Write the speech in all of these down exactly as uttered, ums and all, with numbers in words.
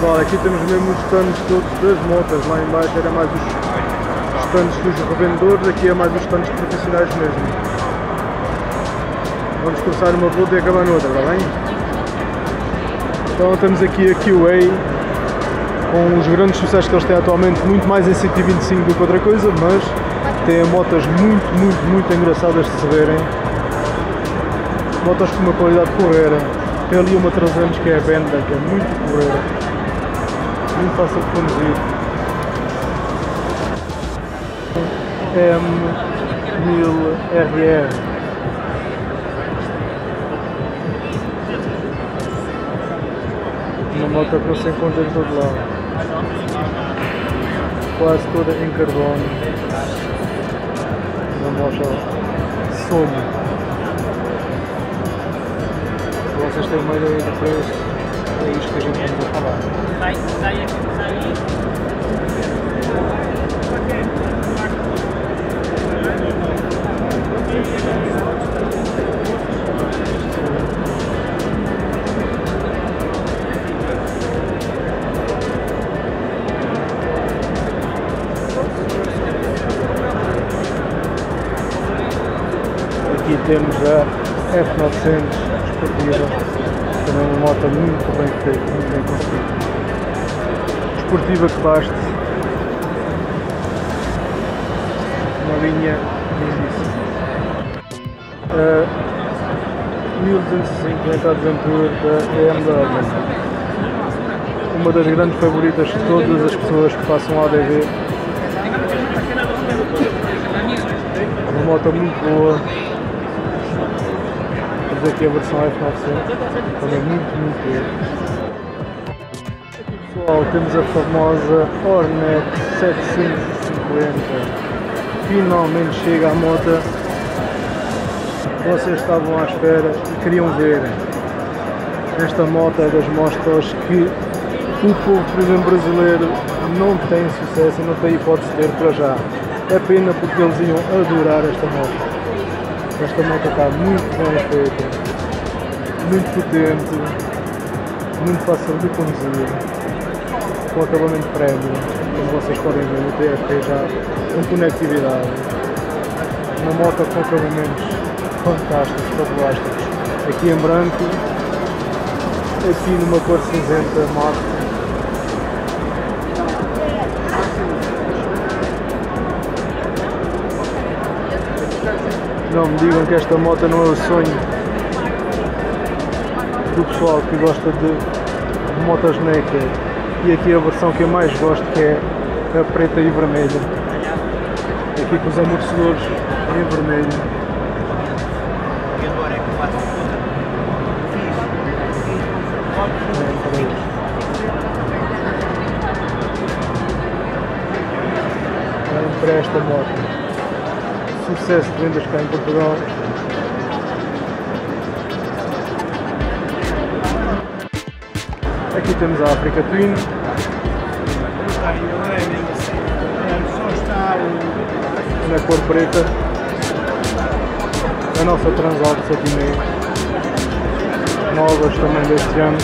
Pessoal, aqui temos mesmo os stands todos das motas, lá em baixo era mais os, os stands dos revendedores, aqui é mais os stands profissionais mesmo. Vamos começar uma volta e acabar noutra, está bem? Então temos aqui a Q A, com os grandes sucessos que eles têm atualmente, muito mais em cento e vinte e cinco do que outra coisa, mas têm motas muito, muito, muito engraçadas de se verem. Motas com uma qualidade porreira. Tem ali uma trezentos que é a Benda, que é muito porreira, muito fácil de conduzir. M mil R R. Uma moto que não se encontra em todo lado. Quase toda em carbono. Uma moto sonho. Vocês têm uma ideia do preço, é isto que a gente anda a falar. Sai, sai aqui, sai. Aqui temos a F novecentos esportiva, também uma moto muito bem feita, muito bem conseguida. Esportiva que baste, uma linha lindíssima. Uh, mil duzentos e cinquenta Adventure da B M W, uma das grandes favoritas de todas as pessoas que façam A D V. Uma moto muito boa. Temos aqui a versão F novecentos, também muito, muito boa. Aqui pessoal, temos a famosa Hornet setecentos e cinquenta. Finalmente chega a moto que vocês estavam à espera e queriam ver. Esta moto é das motos que o povo, por exemplo, brasileiro não tem sucesso e não tem hipótese de ter para já. É pena porque eles iam adorar esta moto. Esta moto está muito bem feita, muito potente, muito fácil de conduzir, com acabamento prémio, como vocês podem ver no T F T já, com conectividade, uma moto com acabamentos fantásticos, fabulásticos, aqui em branco, aqui numa cor cinzenta mate. Não me digam que esta moto não é o sonho do pessoal que gosta de motos naked. E aqui a versão que eu mais gosto, que é a preta e vermelha. Aqui com os amortecedores em vermelho. Para esta moto. Sucesso de vendas cá em Portugal. Aqui temos a Africa Twin. Na cor preta. A nossa Transalp sete e meio. Novas também deste ano.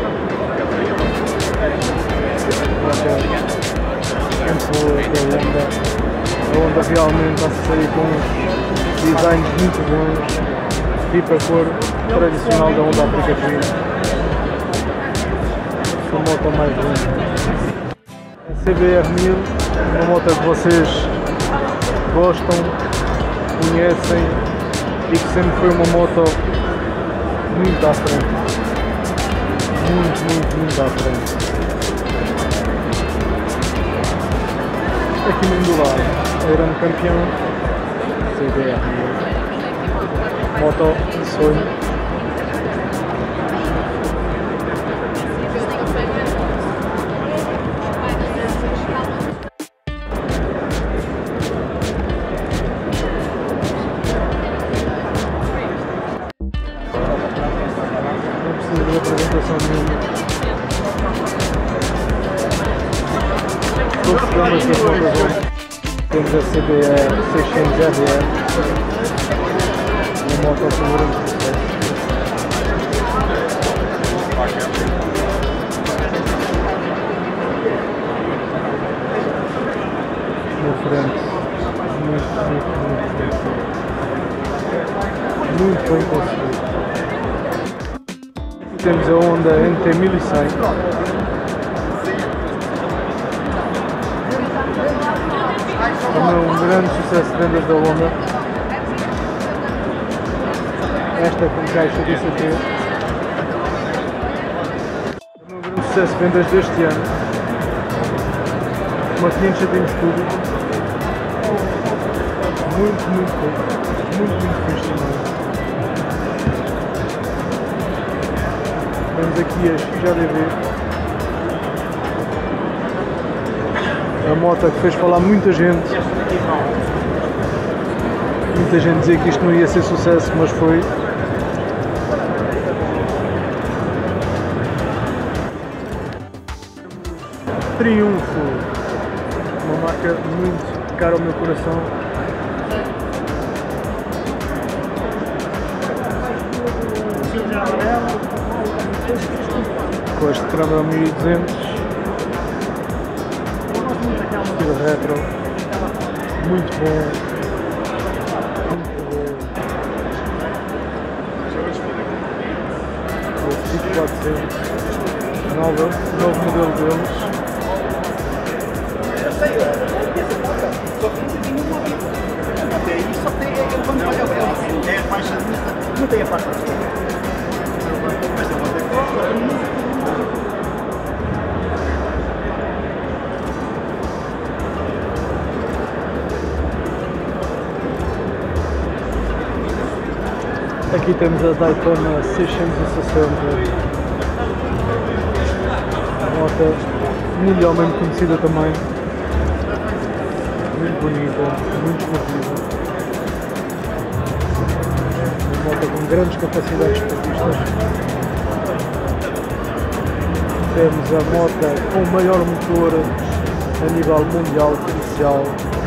Muito boa, que é a Honda. A Honda realmente está a sair com uns designs muito bons, tipo a cor tradicional da Honda Africa Twin. Essa moto mais linda. A C B R mil, uma moto que vocês gostam, conhecem e que sempre foi uma moto muito à frente. Muito, muito, muito à frente. Aqui mesmo do lado. O grande campeão, C B R, moto de sonho. Não precisa de apresentação nenhuma. Todos os programas das motos. Temos a C B R seiscentos R R, uma moto com grande sucesso. na frente. Muito, muito, muito, muito. Muito bem conseguido. Temos a Honda N T mil e cem. Também um grande sucesso de vendas da Honda. Esta com caixa D C T. Também um grande sucesso de vendas deste ano. Uma quinhentos centímetros cúbicos. Muito, muito bom. Muito, muito fixe também. Vemos aqui as X A D V. A moto que fez falar muita gente. Muita gente dizia que isto não ia ser sucesso, mas foi. Triunfo. Uma marca muito cara ao meu coração. Com este Cramba mil e duzentos, estilo retro, muito bom, muito bom. O Tipo quatrocentos, nova, novo modelo deles. Não tem a parte. Aqui temos a Daytona seiscentos e sessenta, a moto mundialmente conhecida também, muito bonita, muito esportiva, uma moto com grandes capacidades esportistas. Temos a moto com o maior motor a nível mundial comercial,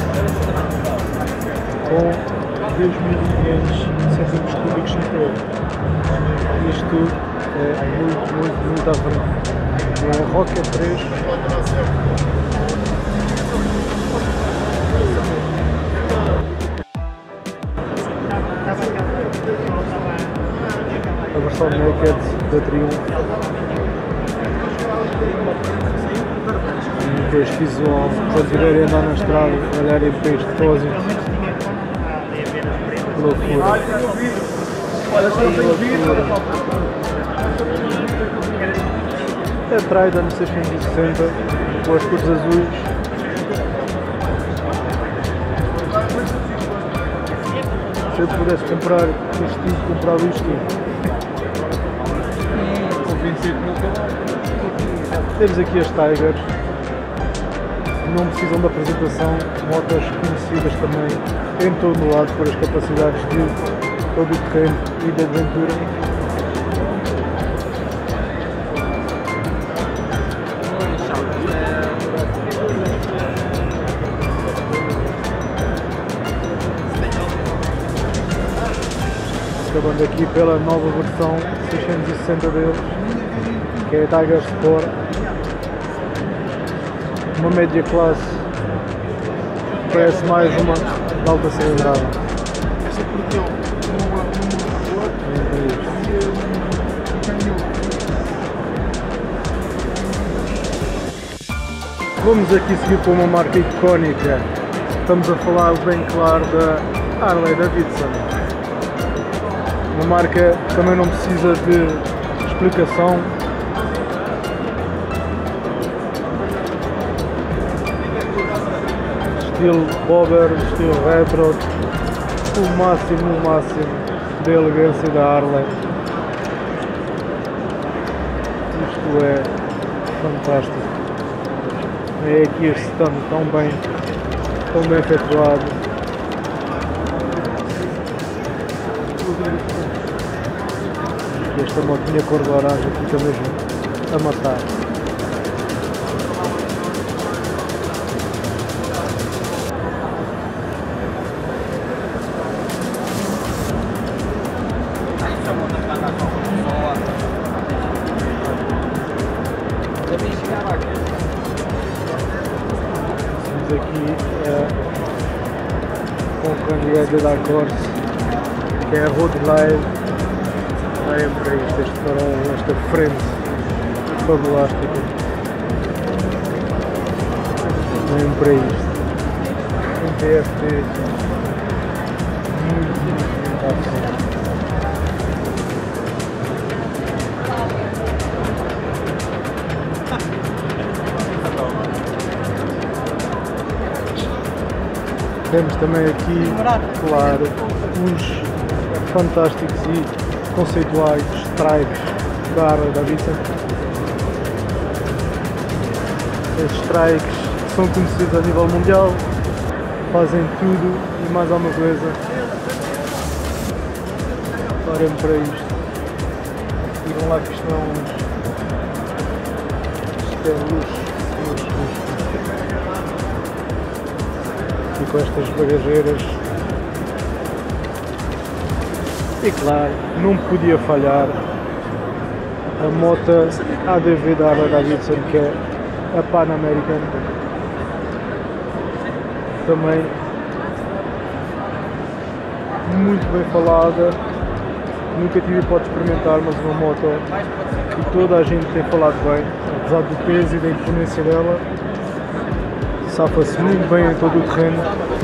com dois mil e quinhentos centímetros cúbicos no todo. Isto é muito, muito, muito à frente. É a Rocket três. A versão Naked da Triumph. E este visual, quando estiverem a andar na estrada, olharem para este depósito. Loucura. Loucura. É a Trident seiscentos e sessenta com as cores azuis. Se eu pudesse comprar este tipo, comprava isto. Temos aqui as Tigers. Não precisam de apresentação, motos conhecidas também em todo o lado por as capacidades de todo o terreno e de aventura. Acabando aqui pela nova versão seiscentos e sessenta deles, que é a Tiger Sport. Uma média classe, parece mais uma de alta cilindrada. Vamos aqui seguir para uma marca icónica. Estamos a falar bem claro da Harley Davidson. Uma marca que também não precisa de explicação. Estilo bobber, estilo retro, o máximo, o máximo da elegância da Harley. Isto é fantástico. É aqui este stand tão bem, tão bem efetuado. E esta motinha cor de laranja fica mesmo a matar. Temos aqui a com o candidato da Corse, que é a Road Glide. Olhem para isto, este farol, esta frente fabulástica. Olhem para isto. Um T F T muito, muito, muito à frente. Temos também aqui, claro, uns fantásticos e conceituais strikes da Harley Davidson. Estes strikes são conhecidos a nível mundial, fazem tudo e mais alguma coisa. Olhem para isto. Digam lá que isto é uns... Isto é luxo, luxo, luxo. E com estas bagageiras. E claro, não podia falhar a moto A D V da Harley Davidson, que é a Pan American. Também muito bem falada. Nunca tive hipótese de experimentar, mas uma moto que toda a gente tem falado bem, apesar do peso e da imponência dela. Safa-se muito bem em todo o terreno.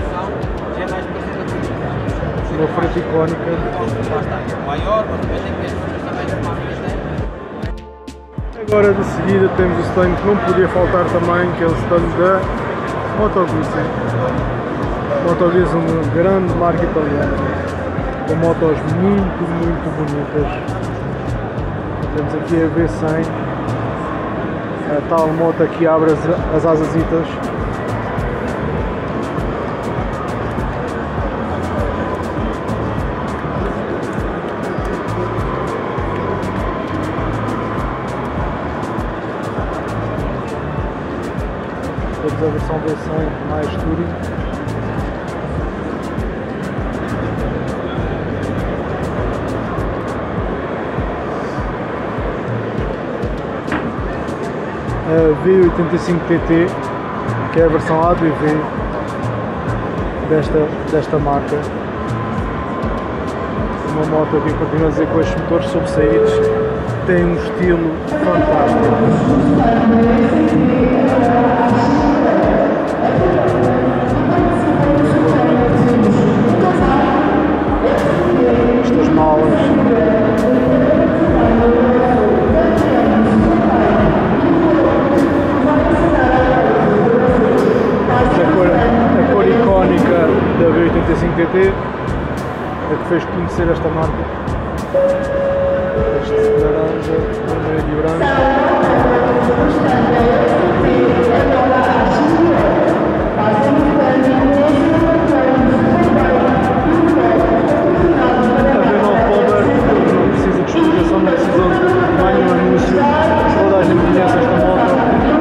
Uma frente icónica. Agora de seguida temos o stand que não podia faltar também, que é o stand da Moto Guzzi. Moto Guzzi é uma grande marca italiana, com motos muito, muito bonitas. Temos aqui a V cem, a tal moto que abre as, as asasitas. Temos a versão V cem mais Touring. A V oitenta e cinco T T, que é a versão A D V desta, desta marca. Uma moto que continua a dizer com estes motores sobressaídos, tem um estilo fantástico. Estas malas. A cor, a cor icónica da V oitenta e cinco T T, a que fez conhecer esta marca. Este laranja, vermelho e branco. A V nove Power não precisa de explicação, não precisa de mais nenhum anúncio. Toda a gente conhece esta moto.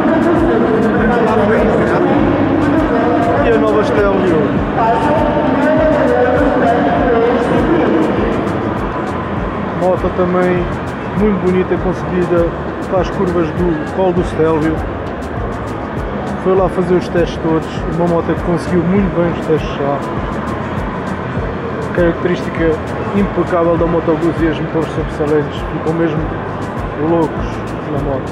E a nova Stelvio. Moto também muito bonita, concebida para as curvas do colo do Stelvio. Foi lá fazer os testes todos, uma moto que conseguiu muito bem os testes já. Característica impecável da Moto Guzzi e os motores sobressalentes, ficam mesmo loucos na moto.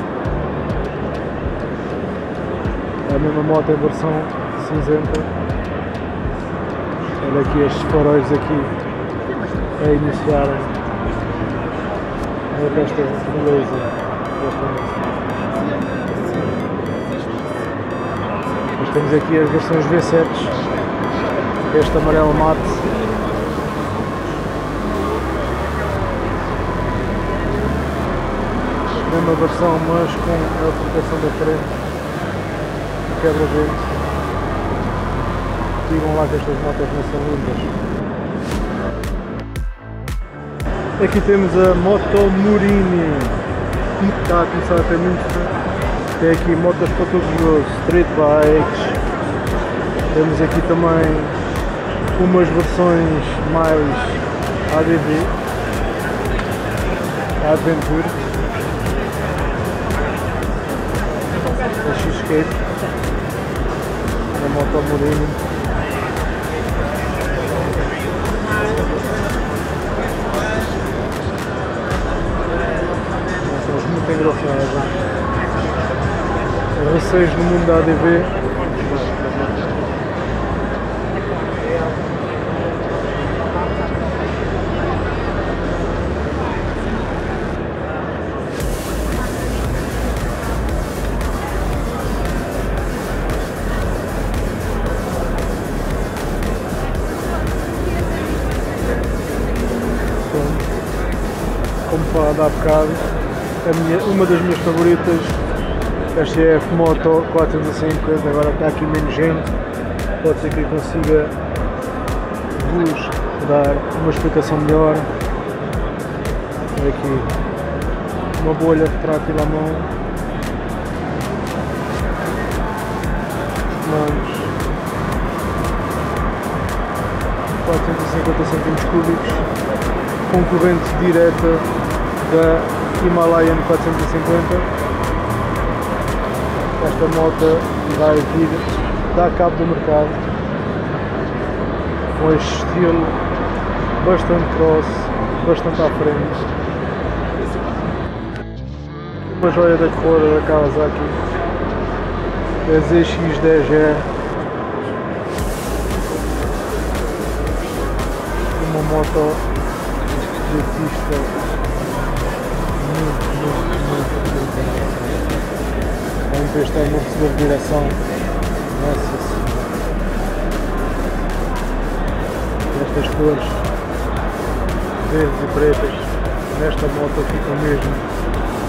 É a mesma moto em versão cinzenta. Olha aqui estes faróis aqui a iniciarem. Olha esta beleza. Depois temos aqui as versões V sete, este amarelo mate. Mesma versão, mas com a proteção da frente, o quebra-vento. Digam lá que estas motas não são lindas. Aqui temos a Moto Morini, que está a começar a ter muito. Tem aqui motos para todos os gostos, street bikes. Temos aqui também umas versões mais A D V, a Adventure, a X-Skate, a Moto Morini. seis no mundo da A D V. Como falado há bocado, a minha, uma das minhas favoritas, esta é a F-Moto quatrocentos e cinquenta, agora está aqui menos gente, pode ser que eu consiga vos dar uma explicação melhor. Olha aqui, uma bolha retrátil à mão, mas quatrocentos e cinquenta centímetros cúbicos, com corrente direta da Himalayan quatrocentos e cinquenta. Esta moto vai vir dar cabo do mercado com este estilo bastante cross, bastante à frente. Uma joia da coroa da Kawasaki, a Z X dez E, uma moto de pista muito, muito, muito, muito. Vamos ver este é no receiver de direção. Nossa Senhora. Estas cores verdes e pretas nesta moto ficam mesmo